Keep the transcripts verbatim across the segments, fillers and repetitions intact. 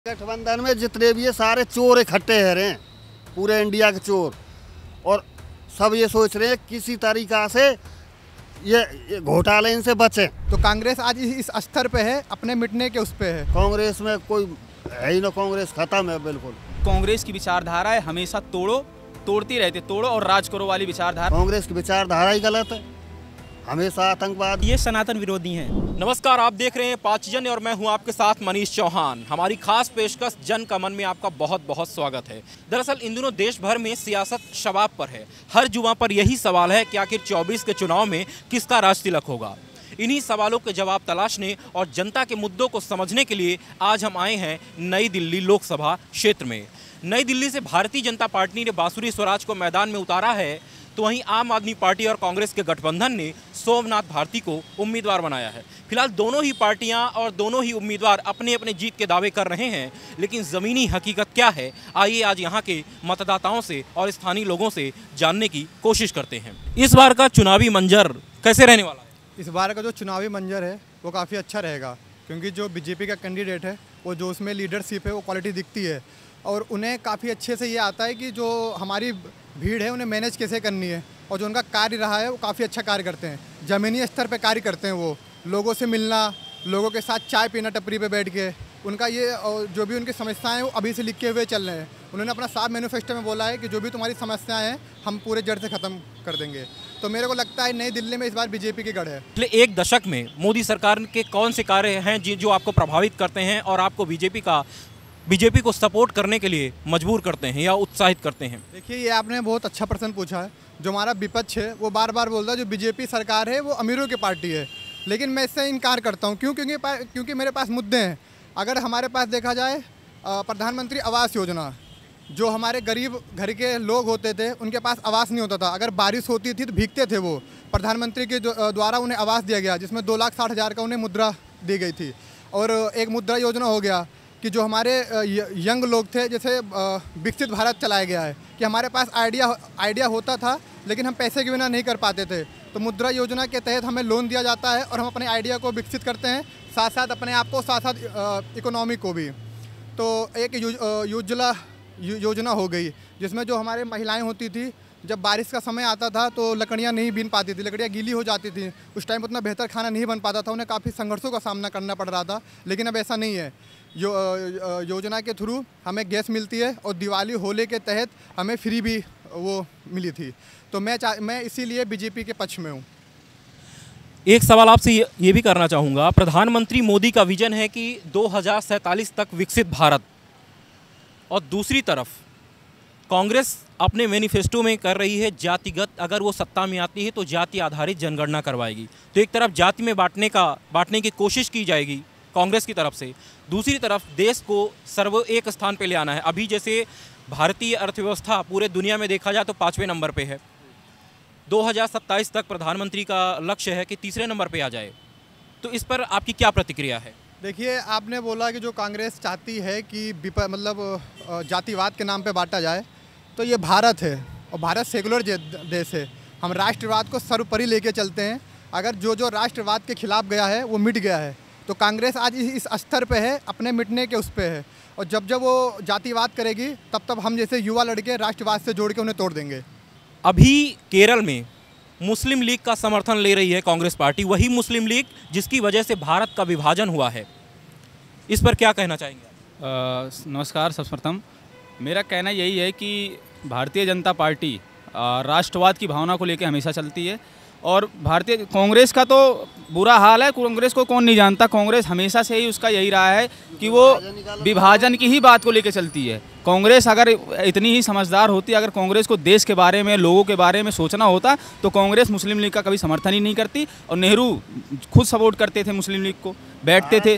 गठबंधन में जितने भी ये सारे चोर इकट्ठे है रहे हैं, पूरे इंडिया के चोर, और सब ये सोच रहे हैं किसी तरीका से ये, ये घोटाले इनसे बचे। तो कांग्रेस आज इस स्तर पे है, अपने मिटने के उस पे है। कांग्रेस में कोई है ही ना, कांग्रेस खत्म है बिल्कुल। कांग्रेस की विचारधारा है हमेशा तोड़ो, तोड़ती रहते, तोड़ो और राज करो वाली विचारधारा। कांग्रेस की विचारधारा ही गलत है, हमेशा आतंकवाद, ये सनातन विरोधी हैं। नमस्कार, आप देख रहे हैं पांचजन्य और मैं हूं आपके साथ मनीष चौहान। हमारी खास पेशकश जन का मन में आपका बहुत बहुत स्वागत है। दरअसल इन दिनों देश भर में सियासत शबाब पर है। हर जुबां पर यही सवाल है कि आखिर चौबीस के चुनाव में किसका राज तिलक होगा। इन्हीं सवालों के जवाब तलाशने और जनता के मुद्दों को समझने के लिए आज हम आए हैं नई दिल्ली लोकसभा क्षेत्र में। नई दिल्ली से भारतीय जनता पार्टी ने बांसुरी स्वराज को मैदान में उतारा है, तो वहीं आम आदमी पार्टी और कांग्रेस के गठबंधन ने सोमनाथ भारती को उम्मीदवार बनाया है। फिलहाल दोनों ही पार्टियां और दोनों ही उम्मीदवार अपने अपने जीत के दावे कर रहे हैं, लेकिन ज़मीनी हकीकत क्या है, आइए आज यहां के मतदाताओं से और स्थानीय लोगों से जानने की कोशिश करते हैं। इस बार का चुनावी मंजर कैसे रहने वाला है? इस बार का जो चुनावी मंजर है वो काफ़ी अच्छा रहेगा, क्योंकि जो बीजेपी का कैंडिडेट है वो जो उसमें लीडरशिप है वो क्वालिटी दिखती है, और उन्हें काफ़ी अच्छे से ये आता है कि जो हमारी भीड़ है उन्हें मैनेज कैसे करनी है, और जो उनका कार्य रहा है वो काफ़ी अच्छा कार्य करते हैं। ज़मीनी स्तर पे कार्य करते हैं, वो लोगों से मिलना, लोगों के साथ चाय पीना टपरी पे बैठ के, उनका ये जो भी उनकी समस्याएं हैं वो अभी से लिखे हुए चल रहे हैं। उन्होंने अपना साफ मैनिफेस्टो में बोला है कि जो भी तुम्हारी समस्याएं हैं हम पूरे जड़ से ख़त्म कर देंगे। तो मेरे को लगता है नई दिल्ली में इस बार बीजेपी की गढ़ है। पिछले एक दशक में मोदी सरकार के कौन से कार्य हैं जो आपको प्रभावित करते हैं और आपको बीजेपी का बीजेपी को सपोर्ट करने के लिए मजबूर करते हैं या उत्साहित करते हैं? देखिए, ये आपने बहुत अच्छा प्रश्न पूछा है। जो हमारा विपक्ष है वो बार बार बोलता है जो बीजेपी सरकार है वो अमीरों की पार्टी है, लेकिन मैं इससे इनकार करता हूँ। क्यों? क्योंकि क्योंकि मेरे पास मुद्दे हैं। अगर हमारे पास देखा जाए प्रधानमंत्री आवास योजना, जो हमारे गरीब घर के लोग होते थे उनके पास आवास नहीं होता था, अगर बारिश होती थी तो भीगते थे वो। प्रधानमंत्री के द्वारा उन्हें आवास दिया गया, जिसमें दो लाख साठ हज़ार का उन्हें मुद्रा दी गई थी। और एक मुद्रा योजना हो गया कि जो हमारे यंग लोग थे, जैसे विकसित भारत चलाया गया है कि हमारे पास आइडिया आइडिया होता था लेकिन हम पैसे के बिना नहीं कर पाते थे, तो मुद्रा योजना के तहत हमें लोन दिया जाता है और हम अपने आइडिया को विकसित करते हैं, साथ साथ अपने आप को, साथ साथ इकोनॉमी को भी। तो एक उज्ज्वला योजना हो गई, जिसमें जो हमारे महिलाएं होती थी, जब बारिश का समय आता था तो लकड़ियां नहीं बीन पाती थी, लकड़ियां गीली हो जाती थी, उस टाइम उतना बेहतर खाना नहीं बन पाता था, उन्हें काफ़ी संघर्षों का सामना करना पड़ रहा था। लेकिन अब ऐसा नहीं है। यो योजना के थ्रू हमें गैस मिलती है और दिवाली होली के तहत हमें फ्री भी वो मिली थी। तो मैं मैं इसीलिए बीजेपी के पक्ष में हूँ। एक सवाल आपसे ये भी करना चाहूँगा, प्रधानमंत्री मोदी का विजन है कि दो हज़ार सैंतालीस तक विकसित भारत, और दूसरी तरफ कांग्रेस अपने मैनिफेस्टो में कर रही है जातिगत, अगर वो सत्ता में आती है तो जाति आधारित जनगणना करवाएगी। तो एक तरफ जाति में बांटने का बांटने की कोशिश की जाएगी कांग्रेस की तरफ से, दूसरी तरफ देश को सर्व एक स्थान पे ले आना है। अभी जैसे भारतीय अर्थव्यवस्था पूरे दुनिया में देखा जाए तो पाँचवें नंबर पे है, दो हज़ार सत्ताईस तक प्रधानमंत्री का लक्ष्य है कि तीसरे नंबर पे आ जाए। तो इस पर आपकी क्या प्रतिक्रिया है? देखिए, आपने बोला कि जो कांग्रेस चाहती है कि मतलब जातिवाद के नाम पे बांटा जाए, तो ये भारत है और भारत सेकुलर देश है। हम राष्ट्रवाद को सर्वोपरि लेके चलते हैं। अगर जो जो राष्ट्रवाद के खिलाफ गया है वो मिट गया है, तो कांग्रेस आज इस स्तर पे है, अपने मिटने के उस पे है, और जब जब वो जातिवाद करेगी तब तब हम जैसे युवा लड़के राष्ट्रवाद से जोड़ के उन्हें तोड़ देंगे। अभी केरल में मुस्लिम लीग का समर्थन ले रही है कांग्रेस पार्टी, वही मुस्लिम लीग जिसकी वजह से भारत का विभाजन हुआ है। इस पर क्या कहना चाहेंगे? नमस्कार। सर्वप्रथम मेरा कहना यही है कि भारतीय जनता पार्टी राष्ट्रवाद की भावना को लेकर हमेशा चलती है, और भारतीय कांग्रेस का तो बुरा हाल है। कांग्रेस को कौन नहीं जानता, कांग्रेस हमेशा से ही उसका यही रहा है कि वो विभाजन की ही बात को लेकर चलती है। कांग्रेस अगर इतनी ही समझदार होती, अगर कांग्रेस को देश के बारे में, लोगों के बारे में सोचना होता, तो कांग्रेस मुस्लिम लीग का कभी समर्थन ही नहीं करती। और नेहरू खुद सपोर्ट करते थे मुस्लिम लीग को, बैठते थे।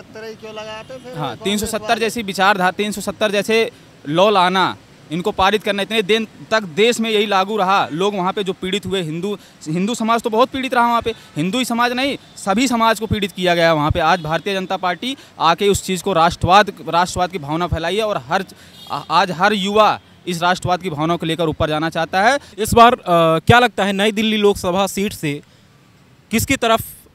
हाँ, तीन सौ सत्तर जैसी विचारधारा, तीन सौ सत्तर जैसे लॉ लाना, इनको पारित करना, इतने दिन तक देश में यही लागू रहा। लोग वहाँ पे जो पीड़ित हुए, हिंदू हिंदू समाज तो बहुत पीड़ित रहा वहाँ पे, हिंदू ही समाज नहीं, सभी समाज को पीड़ित किया गया वहाँ पे। आज भारतीय जनता पार्टी आके उस चीज़ को राष्ट्रवाद राष्ट्रवाद की भावना फैलाई है, और हर आज हर युवा इस राष्ट्रवाद की भावना को लेकर ऊपर जाना चाहता है। इस बार आ, क्या लगता है नई दिल्ली लोकसभा सीट से किसकी तरफ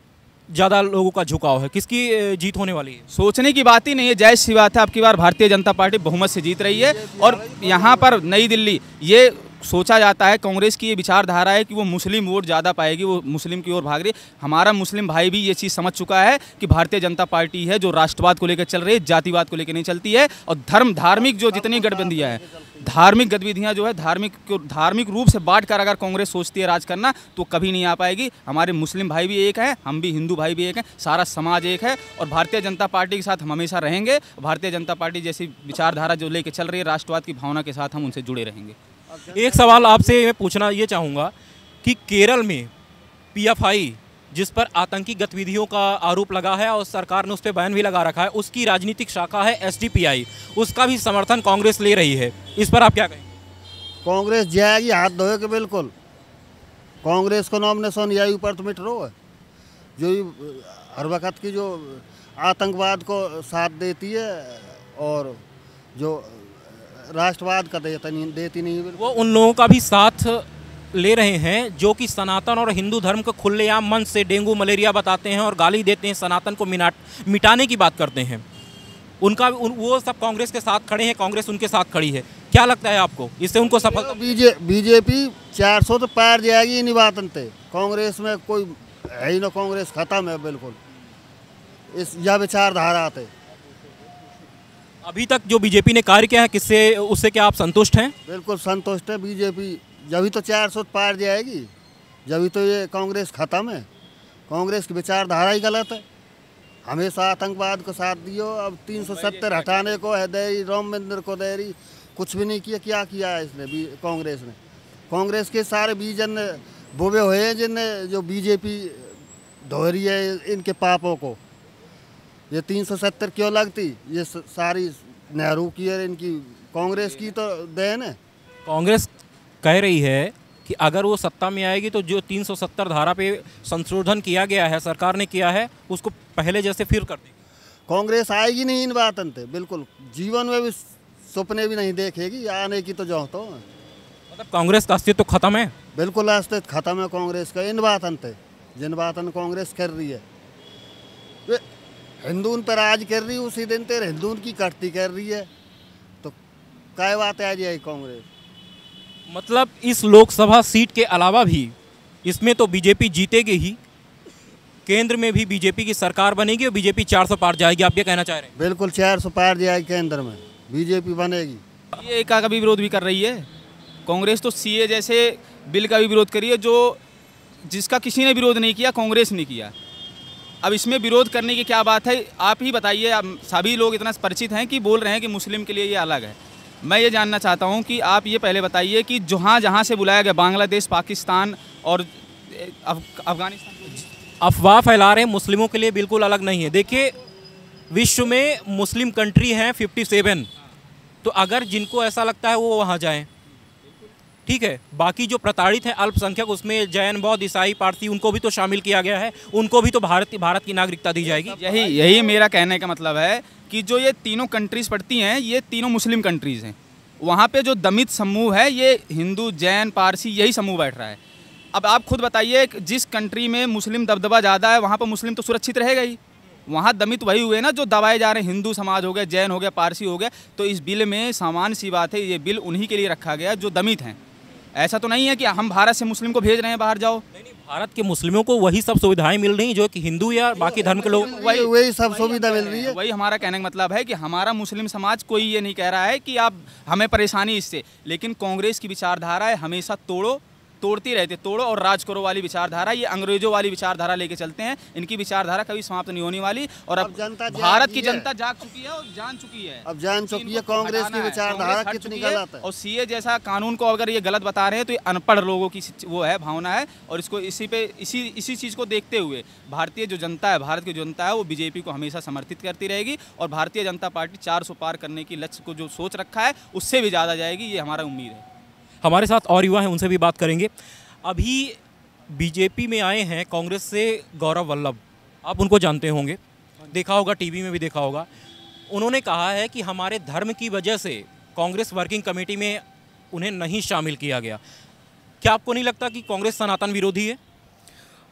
ज़्यादा लोगों का झुकाव है? किसकी अ, जीत होने वाली है? सोचने की बात ही नहीं है, जायज़ सी बात है। अब की बार भारतीय जनता पार्टी बहुमत से जीत रही है और यहाँ पर नई दिल्ली ये सोचा जाता है, कांग्रेस की ये विचारधारा है कि वो मुस्लिम वोट ज़्यादा पाएगी, वो मुस्लिम की ओर भाग रही है। हमारा मुस्लिम भाई भी ये चीज़ समझ चुका है कि भारतीय जनता पार्टी है जो राष्ट्रवाद को लेकर चल रही है, जातिवाद को लेकर नहीं चलती है। और धर्म धार्मिक जो जितनी गठबंदियाँ हैं, धार्मिक गतिविधियाँ जो है धार्मिक धार्मिक रूप से बांट कर अगर कांग्रेस सोचती है राज करना तो कभी नहीं आ पाएगी। हमारे मुस्लिम भाई भी एक हैं, हम भी हिंदू भाई भी एक हैं, सारा समाज एक है और भारतीय जनता पार्टी के साथ हम हमेशा रहेंगे। भारतीय जनता पार्टी जैसी विचारधारा जो लेकर चल रही है राष्ट्रवाद की भावना के साथ हम उनसे जुड़े रहेंगे। एक सवाल आपसे मैं पूछना ये चाहूँगा कि केरल में पीएफआई जिस पर आतंकी गतिविधियों का आरोप लगा है और सरकार ने उस पर बैन भी लगा रखा है, उसकी राजनीतिक शाखा है एसडीपीआई, उसका भी समर्थन कांग्रेस ले रही है। इस पर आप क्या कहेंगे? कांग्रेस जाएगी हाथ धोए के बिल्कुल। कांग्रेस को नॉमिनेशन यही ऊपर तो मिट रो है जो ये हर वक्त की जो आतंकवाद को साथ देती है और जो राष्ट्रवाद का देता नहीं देती नहीं बिल्कुल। वो उन लोगों का भी साथ ले रहे हैं जो कि सनातन और हिंदू धर्म को खुलेआम मन से डेंगू मलेरिया बताते हैं और गाली देते हैं, सनातन को मिनाट मिटाने की बात करते हैं। उनका उन, वो सब कांग्रेस के साथ खड़े हैं, कांग्रेस उनके साथ खड़ी है। क्या लगता है आपको इससे उनको सफलता? बीजे बीजेपी चार सौ तो पार जाएगी इन्हीं बातन पे। कांग्रेस में कोई है ही ना, कांग्रेस खत्म है बिल्कुल इस यह विचारधारा आते। अभी तक जो बीजेपी ने कार्य किया है किससे उससे क्या आप संतुष्ट हैं? बिल्कुल संतुष्ट है बीजेपी। जभी तो चार सौ पार जाएगी, जभी तो ये कांग्रेस खत्म है। कांग्रेस की विचारधारा ही गलत है, हमेशा आतंकवाद को साथ दियो। अब तीन सौ सत्तर हटाने को है दे रही, राम मंदिर को दे रही, कुछ भी नहीं किया। क्या किया है इसने बी, कांग्रेस ने? कांग्रेस के सारे बीजन बोबे हुए हैं जिनने जो बीजेपी धो रही है इनके पापों को। ये तीन सौ सत्तर क्यों लगती? ये सारी नेहरू की है, इनकी कांग्रेस की तो देन है। कांग्रेस कह रही है कि अगर वो सत्ता में आएगी तो जो तीन सौ सत्तर धारा पे संशोधन किया गया है, सरकार ने किया है, उसको पहले जैसे फिर कर देगी। कांग्रेस आएगी नहीं इन बातन पे, बिल्कुल जीवन में भी सपने भी नहीं देखेगी आने की। तो जो तो मतलब कांग्रेस का अस्तित्व तो खत्म है, बिल्कुल अस्तित्व खत्म है कांग्रेस का इन बातन पे। जिन बातन कांग्रेस कर रही है, वे हिंदून पर राज कर रही है, उसी दिन तेरे हिंदून की कटती कर रही है, तो क्या बात आ जाएगी कांग्रेस? मतलब इस लोकसभा सीट के अलावा भी इसमें तो बीजेपी जीतेगी ही, केंद्र में भी बीजेपी की सरकार बनेगी और बीजेपी चार सौ पार जाएगी। आप ये कहना चाह रहे हैं? बिल्कुल चार सौ पार जाएगी, केंद्र में बीजेपी बनेगी। ये का भी विरोध भी कर रही है कांग्रेस, तो सीए जैसे बिल का भी विरोध करी है जो जिसका किसी ने विरोध नहीं किया, कांग्रेस ने किया। अब इसमें विरोध करने की क्या बात है? आप ही बताइए। आप सभी लोग इतना परिचित हैं कि बोल रहे हैं कि मुस्लिम के लिए ये अलग है। मैं ये जानना चाहता हूं कि आप ये पहले बताइए कि जहाँ जहाँ से बुलाया गया, बांग्लादेश, पाकिस्तान और अफगानिस्तान, अफवाह फैला रहे हैं मुस्लिमों के लिए बिल्कुल अलग नहीं है। देखिए विश्व में मुस्लिम कंट्री हैं सत्तावन, तो अगर जिनको ऐसा लगता है वो वहाँ जाएं, ठीक है। बाकी जो प्रताड़ित हैं अल्पसंख्यक, उसमें जैन, बौद्ध, ईसाई, पारसी, उनको भी तो शामिल किया गया है, उनको भी तो भारत भारत की नागरिकता दी जाएगी। यही यही मेरा कहने का मतलब है कि जो ये तीनों कंट्रीज़ पड़ती हैं ये तीनों मुस्लिम कंट्रीज़ हैं। वहाँ पे जो दमित समूह है ये हिंदू, जैन, पारसी यही समूह बैठ रहा है। अब आप खुद बताइए, जिस कंट्री में मुस्लिम दबदबा ज़्यादा है वहाँ पर मुस्लिम तो सुरक्षित रहेगा ही। वहाँ दमित वही हुए ना जो दबाए जा रहे हैं, हिंदू समाज हो गया, जैन हो गया, पारसी हो गया। तो इस बिल में सामान्य सी बात है, ये बिल उन्हीं के लिए रखा गया जो दमित हैं। ऐसा तो नहीं है कि हम भारत से मुस्लिम को भेज रहे हैं बाहर जाओ। नहीं नहीं, भारत के मुस्लिमों को वही सब सुविधाएं मिल रही जो कि हिंदू या बाकी धर्म के लोग, वही वही सब सुविधा मिल रही है। वही हमारा कहने का मतलब है कि हमारा मुस्लिम समाज कोई ये नहीं कह रहा है कि आप हमें परेशानी इससे, लेकिन कांग्रेस की विचारधारा है हमेशा तोड़ो, तोड़ती रहते, तोड़ो और राज करो वाली विचारधारा। ये अंग्रेजों वाली विचारधारा लेके चलते हैं। इनकी विचारधारा कभी समाप्त नहीं होने वाली। और अब, अब जनता भारत की जनता जाग चुकी है और जान चुकी है, अब जान चुकी है कांग्रेस की विचारधारा कितनी गलत है। और सीए जैसा कानून को अगर ये गलत बता रहे हैं तो ये अनपढ़ लोगों की वो है, भावना है। और इसको इसी पे इसी इसी चीज़ को देखते हुए भारतीय जो जनता है, भारत की जो जनता है वो बीजेपी को हमेशा समर्थित करती रहेगी। और भारतीय जनता पार्टी चार सौ पार करने की लक्ष्य को जो सोच रखा है उससे भी ज़्यादा जाएगी, ये हमारा उम्मीद है। हमारे साथ और युवा हैं, उनसे भी बात करेंगे। अभी बीजेपी में आए हैं कांग्रेस से गौरव वल्लभ, आप उनको जानते होंगे, देखा होगा, टीवी में भी देखा होगा। उन्होंने कहा है कि हमारे धर्म की वजह से कांग्रेस वर्किंग कमेटी में उन्हें नहीं शामिल किया गया। क्या आपको नहीं लगता कि कांग्रेस सनातन विरोधी है?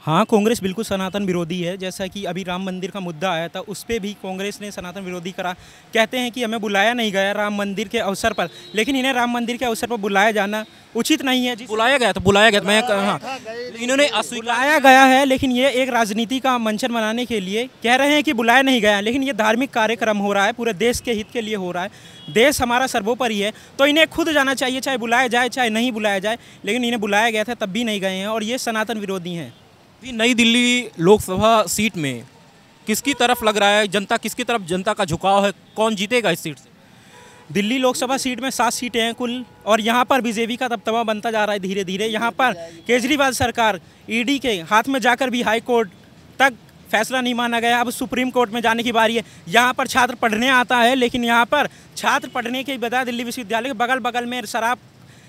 हाँ, कांग्रेस बिल्कुल सनातन विरोधी है। जैसा कि अभी राम मंदिर का मुद्दा आया था, उस पर भी कांग्रेस ने सनातन विरोधी करा। कहते हैं कि हमें बुलाया नहीं गया राम मंदिर के अवसर पर, लेकिन इन्हें राम मंदिर के अवसर पर बुलाया जाना उचित नहीं है। बुलाया गया तो बुलाया गया मैं हाँ इन्होंने बुलाया गया है, लेकिन ये एक राजनीति का मंचन बनाने के लिए कह रहे हैं कि बुलाया नहीं गया, लेकिन ये धार्मिक कार्यक्रम हो रहा है, पूरे देश के हित के लिए हो रहा है। देश हमारा सर्वोपरि है, तो इन्हें खुद जाना चाहिए, चाहे बुलाया जाए चाहे नहीं बुलाया जाए। लेकिन इन्हें बुलाया गया था तब भी नहीं गए हैं, और ये सनातन विरोधी हैं। नई दिल्ली लोकसभा सीट में किसकी तरफ लग रहा है, जनता किसकी तरफ जनता का झुकाव है, कौन जीतेगा इस सीट से? दिल्ली लोकसभा सीट में सात सीटें हैं कुल, और यहाँ पर बीजेपी का दबदबा बनता जा रहा है धीरे धीरे। यहाँ पर केजरीवाल सरकार ईडी के हाथ में जाकर भी हाई कोर्ट तक फैसला नहीं माना गया, अब सुप्रीम कोर्ट में जाने की बारी है। यहाँ पर छात्र पढ़ने आता है, लेकिन यहाँ पर छात्र पढ़ने के बजाय दिल्ली विश्वविद्यालय के बगल बगल में शराब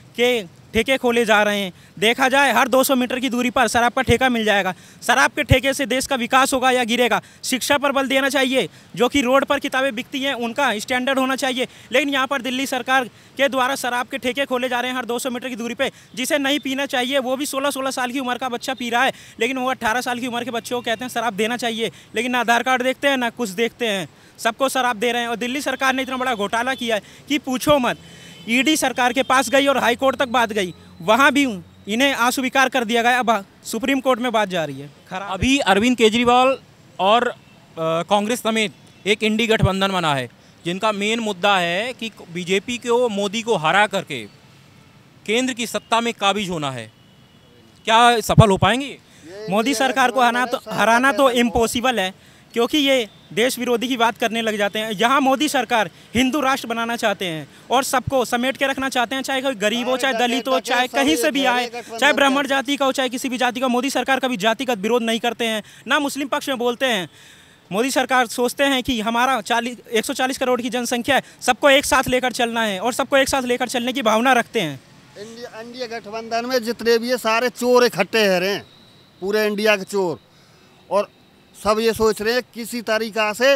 के ठेके खोले जा रहे हैं। देखा जाए हर दो सौ मीटर की दूरी पर शराब का ठेका मिल जाएगा। शराब के ठेके से देश का विकास होगा या गिरेगा? शिक्षा पर बल देना चाहिए, जो कि रोड पर किताबें बिकती हैं उनका स्टैंडर्ड होना चाहिए। लेकिन यहाँ पर दिल्ली सरकार के द्वारा शराब के ठेके खोले जा रहे हैं हर दो सौ मीटर की दूरी पे, जिसे नहीं पीना चाहिए वो भी सोलह सोलह साल की उम्र का बच्चा पी रहा है, लेकिन वो अट्ठारह साल की उम्र के बच्चों को कहते हैं शराब देना चाहिए, लेकिन ना आधार कार्ड देखते हैं ना कुछ देखते हैं, सबको शराब दे रहे हैं। और दिल्ली सरकार ने इतना बड़ा घोटाला किया है कि पूछो मत। ईडी सरकार के पास गई और हाई कोर्ट तक बात गई, वहाँ भी इन्हें अस्वीकार कर दिया गया। अब सुप्रीम कोर्ट में बात जा रही है। खराब अभी अरविंद केजरीवाल और कांग्रेस समेत एक इंडी गठबंधन बना है, जिनका मेन मुद्दा है कि बीजेपी को, मोदी को हरा करके केंद्र की सत्ता में काबिज होना है। क्या सफल हो पाएंगे? मोदी सरकार को हराना तो हराना तो इम्पॉसिबल है, क्योंकि ये देश विरोधी की बात करने लग जाते हैं। यहाँ मोदी सरकार हिंदू राष्ट्र बनाना चाहते हैं और सबको समेट के रखना चाहते हैं, चाहे कोई गरीब हो, चाहे दलित हो, चाहे कहीं से भी आए, चाहे ब्राह्मण जाति का हो, चाहे किसी भी जाति का। मोदी सरकार कभी जातिगत विरोध नहीं करते हैं, ना मुस्लिम पक्ष में बोलते हैं। मोदी सरकार सोचते हैं कि हमारा चालीस एक सौ चालीस करोड़ की जनसंख्या है, सबको एक साथ लेकर चलना है, और सबको एक साथ लेकर चलने की भावना रखते हैं। इंडिया इंडिया गठबंधन में जितने भी ये सारे चोर इकट्ठे हैं रहे, पूरे इंडिया के चोर, और सब ये सोच रहे हैं किसी तरीक़ा से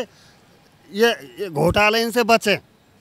ये, ये घोटाले इनसे बचें,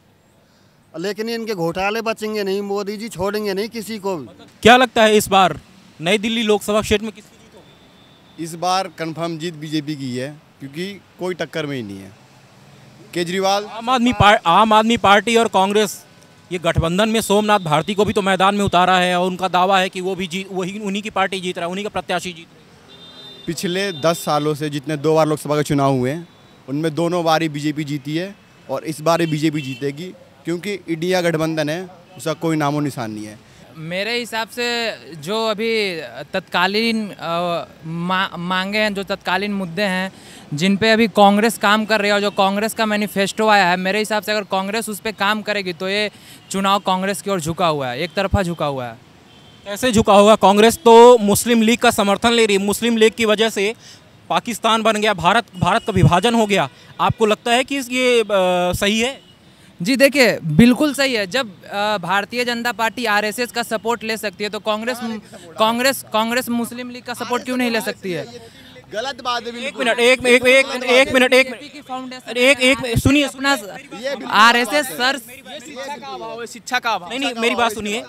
लेकिन इनके घोटाले बचेंगे नहीं, मोदी जी छोड़ेंगे नहीं किसी को भी। क्या लगता है इस बार नई दिल्ली लोकसभा क्षेत्र में किसकी जीत होगी? इस बार कंफर्म जीत बीजेपी की है, क्योंकि कोई टक्कर में ही नहीं है। केजरीवाल, आम आदमी पार्टी आम आदमी पार्टी और कांग्रेस ये गठबंधन में सोमनाथ भारती को भी तो मैदान में उतारा है, और उनका दावा है कि वो भी जीत वही उन्हीं की पार्टी जीत रहा है, उन्हीं का प्रत्याशी जीत रहा है। पिछले दस सालों से जितने दो बार लोकसभा के चुनाव हुए हैं, उनमें दोनों बार ही बीजेपी जीती है, और इस बार ही बीजेपी जीतेगी, क्योंकि इंडिया गठबंधन है, उसका कोई नामो निशान नहीं है। मेरे हिसाब से जो अभी तत्कालीन मा, मांगे हैं, जो तत्कालीन मुद्दे हैं, जिन पे अभी कांग्रेस काम कर रही है, और जो कांग्रेस का मैनिफेस्टो आया है, मेरे हिसाब से अगर कांग्रेस उस पर काम करेगी तो ये चुनाव कांग्रेस की ओर झुका हुआ है, एक तरफा झुका हुआ है। कैसे झुका होगा? कांग्रेस तो मुस्लिम लीग का समर्थन ले रही है, मुस्लिम लीग की वजह से पाकिस्तान बन गया, भारत भारत का विभाजन हो गया। आपको लगता है कि ये आ, सही है? जी देखिए, बिल्कुल सही है। जब भारतीय जनता पार्टी आरएसएस का सपोर्ट ले सकती है, तो कांग्रेस कांग्रेस कांग्रेस मुस्लिम लीग का सपोर्ट क्यों नहीं ले सकती है? गलत बात है। एक मिनट एक एक एक एक मिनट एक एक एक सुनिए, अपना आरएसएस सर शिक्षा का अभाव। नहीं नहीं मेरी बात सुनिए,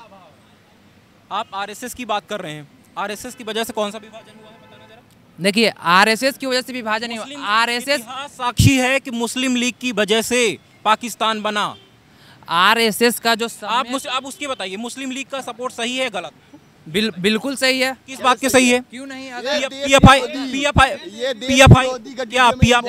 आप आरएसएस की बात कर रहे हैं, आरएसएस की वजह से कौन सा विभाजन हुआ है बताना जरा। देखिए, आरएसएस की वजह से विभाजन नहीं हुआ। आरएसएस साक्षी है कि मुस्लिम लीग की वजह से पाकिस्तान बना। आरएसएस का जो आप मुझे आप उसकी बताइए, मुस्लिम लीग का सपोर्ट सही है गलत? बिल, बिल्कुल सही है। किस बात के सही है? क्यों नहीं? पीएफआई पीएफआई पीएफआई क्या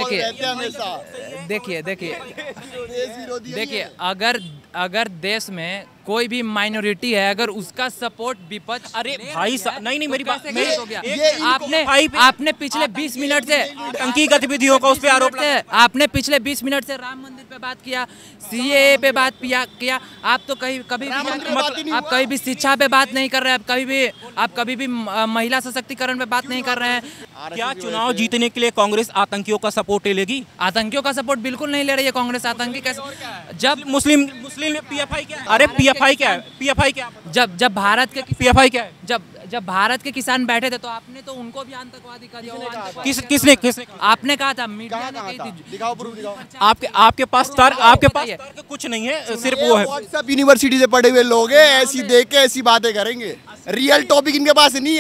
देखिए देखिए देखिए देखिए अगर अगर देश में कोई भी माइनॉरिटी है, अगर उसका सपोर्ट विपक्ष, अरे भाई नहीं नहीं मेरी बात मेरी हो गया। आपने आपने पिछले बीस मिनट से आतंकी गतिविधियों का उस पे आरोप है, आपने पिछले बीस मिनट से राम मंदिर पे बात किया, सीएए पे बात किया। आप तो कहीं कभी भी आप कहीं भी शिक्षा पे बात नहीं कर रहे हैं, आप कभी भी आप कभी भी महिला सशक्तिकरण पे बात नहीं कर रहे हैं। क्या चुनाव जीतने के लिए कांग्रेस आतंकियों का सपोर्ट ले लेगी? आतंकियों का सपोर्ट बिल्कुल नहीं ले रही है कांग्रेस। आतंकी कैसे? जब मुस्लिम मुस्लिम पीएफआई क्या है? अरे पीएफआई क्या है? पीएफआई क्या है? जब जब भारत के पीएफआई क्या है? जब जब भारत के किसान बैठे थे, तो आपने तो उनको भी आतंकवादी कर दिया। किस किसने किसने आपने कहा था, मीडिया ने कही थी। दिखाओ प्रूफ दिखाओ। आपके आपके पास तर्क आपके पास तर्क कुछ नहीं है, सिर्फ वो है। व्हाट्सएप यूनिवर्सिटी से पढ़े हुए लोग हैं, ऐसी देख के ऐसी बातें करेंगे। रियल टॉपिक इनके पास नहीं है।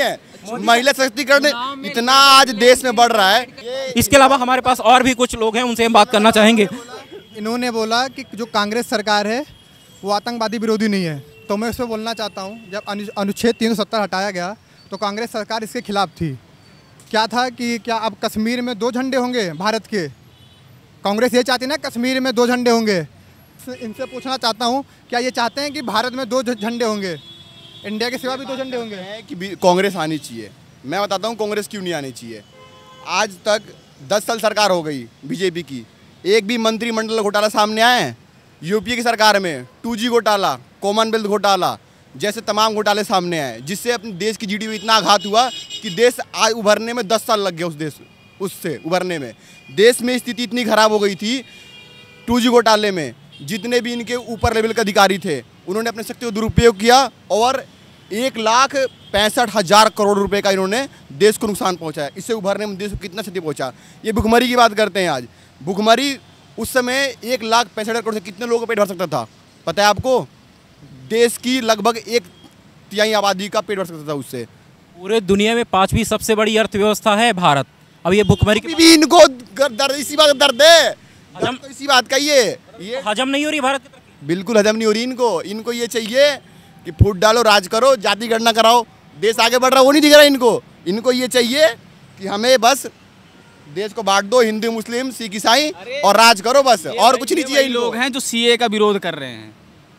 महिला सशक्तिकरण इतना आज देश में बढ़ रहा है। इसके अलावा हमारे पास और भी कुछ लोग हैं, उनसे हम बात करना चाहेंगे। इन्होंने बोला कि जो कांग्रेस सरकार है वो आतंकवादी विरोधी नहीं है, तो मैं उसमें बोलना चाहता हूँ, जब अनु अनुच्छेद तीन सौ सत्तर हटाया गया तो कांग्रेस सरकार इसके खिलाफ थी। क्या था कि क्या अब कश्मीर में दो झंडे होंगे भारत के? कांग्रेस ये चाहती ना कश्मीर में दो झंडे होंगे। इनसे पूछना चाहता हूँ, क्या ये चाहते हैं कि भारत में दो झंडे होंगे, इंडिया के सिवा भी दो झंडे होंगे? कि कांग्रेस आनी चाहिए। मैं बताता हूँ कांग्रेस क्यों नहीं आनी चाहिए। आज तक दस साल सरकार हो गई बीजेपी की, एक भी मंत्रिमंडल घोटाला सामने आए हैं? यूपी की सरकार में टू जी घोटाला, कॉमनवेल्थ घोटाला जैसे तमाम घोटाले सामने आए, जिससे अपने देश की जीडीपी इतना आघात हुआ कि देश आज उभरने में दस साल लग गए। उस देश उससे उभरने में देश में स्थिति इतनी खराब हो गई थी। टू जी घोटाले में जितने भी इनके ऊपर लेवल के अधिकारी थे उन्होंने अपने शक्ति का दुरुपयोग किया और एक लाख पैंसठ हज़ार करोड़ रुपए का इन्होंने देश को नुकसान पहुंचाया। इससे उभरने में देश को कितना क्षति पहुंचा। ये भुखमरी की बात करते हैं। आज भुखमरी उस समय एक लाख पैंसठ हज़ार करोड़ से कितने लोगों को पेट भर सकता था पता है आपको? देश की लगभग एक तिहाई आबादी का पेट भर सकता था उससे। पूरे दुनिया में पांचवी सबसे बड़ी अर्थव्यवस्था है भारत। अब ये भुखमरी की भी इनको दर्द, इसी बात का दर्द है। हजम तो इसी बात का ही है। ये हजम नहीं हो रही भारत की तरफ। बिल्कुल हजम नहीं हो रही इनको। इनको ये चाहिए कि फूट डालो, राज करो, जाति गणना कराओ, देश आगे बढ़ रहा वो नहीं दिख रहा इनको। इनको ये चाहिए कि हमें बस देश को बांट दो, हिंदू मुस्लिम सिख ईसाई, और राज करो बस, और कुछ नहीं चाहिए। लोग हैं जो सीए का विरोध कर रहे हैं।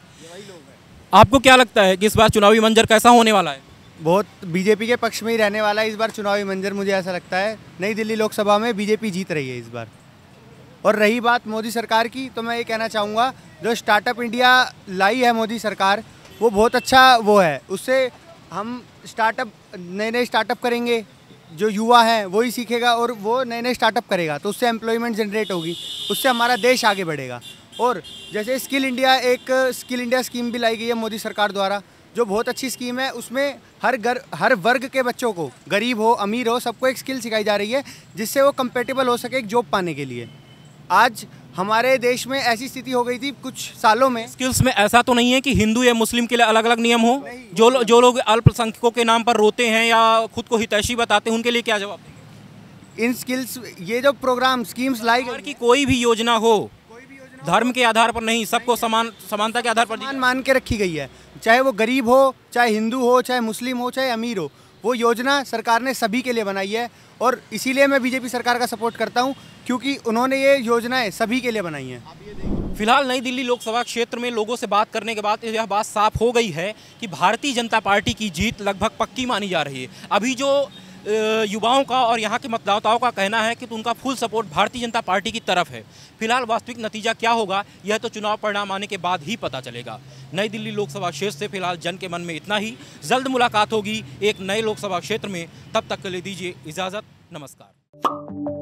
आपको क्या लगता है कि इस बार चुनावी मंजर कैसा होने वाला है? बहुत बीजेपी के पक्ष में ही रहने वाला है इस बार चुनावी मंजर। मुझे ऐसा लगता है नई दिल्ली लोकसभा में बीजेपी जीत रही है इस बार। और रही बात मोदी सरकार की, तो मैं ये कहना चाहूँगा जो स्टार्टअप इंडिया लाई है मोदी सरकार, वो बहुत अच्छा वो है। उससे हम स्टार्टअप नए नए स्टार्टअप करेंगे, जो युवा है वही सीखेगा और वो नए नए स्टार्टअप करेगा, तो उससे एम्प्लॉयमेंट जनरेट होगी, उससे हमारा देश आगे बढ़ेगा। और जैसे स्किल इंडिया, एक स्किल इंडिया स्कीम भी लाई गई है मोदी सरकार द्वारा, जो बहुत अच्छी स्कीम है। उसमें हर घर हर वर्ग के बच्चों को, गरीब हो अमीर हो, सबको एक स्किल सिखाई जा रही है जिससे वो कंपेटेबल हो सके एक जॉब पाने के लिए। आज हमारे देश में ऐसी स्थिति हो गई थी कुछ सालों में। स्किल्स में ऐसा तो नहीं है कि हिंदू या मुस्लिम के लिए अलग अलग नियम हो? जो लो, जो लोग अल्पसंख्यकों के नाम पर रोते हैं या खुद को हितैषी बताते हैं, उनके लिए क्या जवाब देंगे? इन स्किल्स, ये जो प्रोग्राम स्कीम्स लाई गई की कोई भी योजना हो, धर्म के आधार पर नहीं, सबको समान समानता के आधार पर मान मान के रखी गई है। चाहे वो गरीब हो, चाहे हिंदू हो, चाहे मुस्लिम हो, चाहे अमीर हो, वो योजना सरकार ने सभी के लिए बनाई है। और इसीलिए मैं बीजेपी सरकार का सपोर्ट करता हूं, क्योंकि उन्होंने ये योजनाएं सभी के लिए बनाई हैं। फिलहाल नई दिल्ली लोकसभा क्षेत्र में लोगों से बात करने के बाद यह बात साफ हो गई है कि भारतीय जनता पार्टी की जीत लगभग पक्की मानी जा रही है। अभी जो युवाओं का और यहाँ के मतदाताओं का कहना है कि तो उनका full support Bharatiya Janata party की तरफ है। फिलहाल वास्तविक नतीजा क्या होगा यह तो चुनाव परिणाम आने के बाद ही पता चलेगा। नई दिल्ली लोकसभा क्षेत्र से फिलहाल जन के मन में इतना ही। जल्द मुलाकात होगी एक नए लोकसभा क्षेत्र में, तब तक के लिए दीजिए इजाज़त। नमस्कार।